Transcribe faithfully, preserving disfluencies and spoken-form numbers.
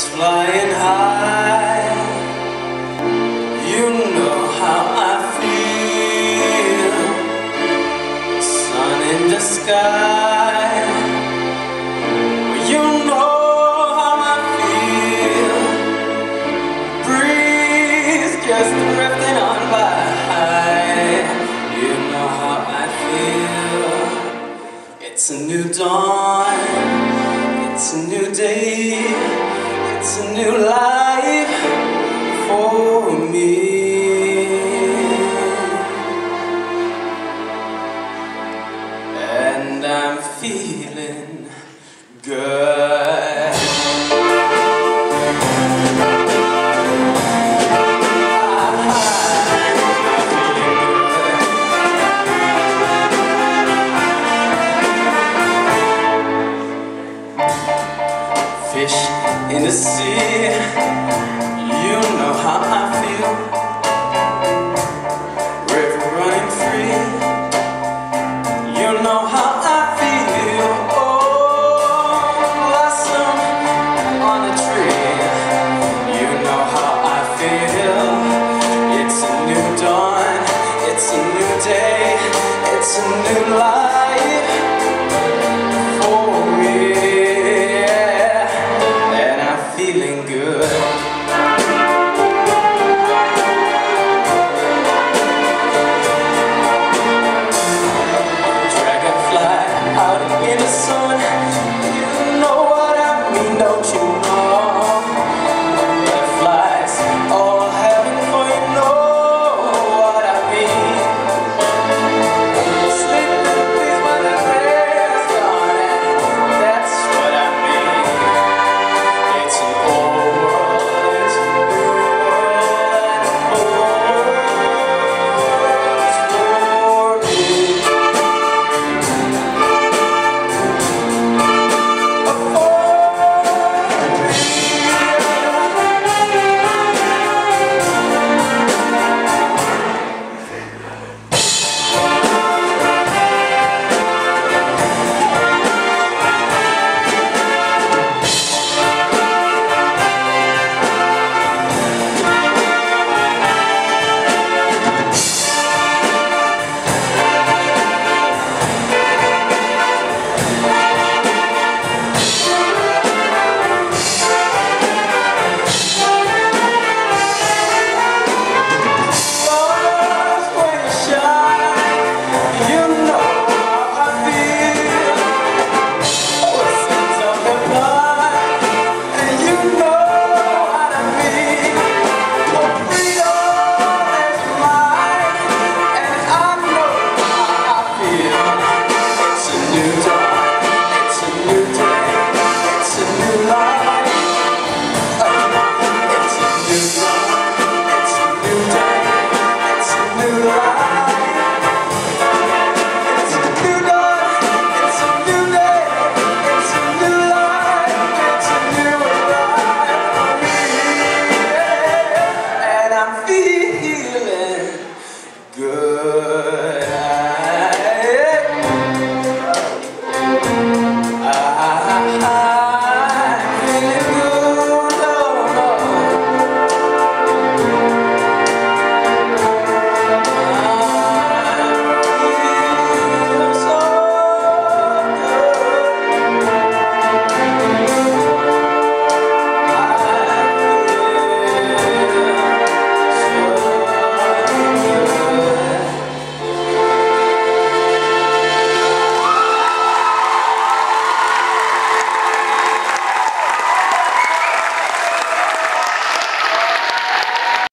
birds flying high. You know how I feel. Sun in the sky. You know how I feel. Breeze just drifting on by. You know how I feel. It's a new dawn. It's a new day. It's a new life for me. And I'm feeling good. Fish in the sea, you know how I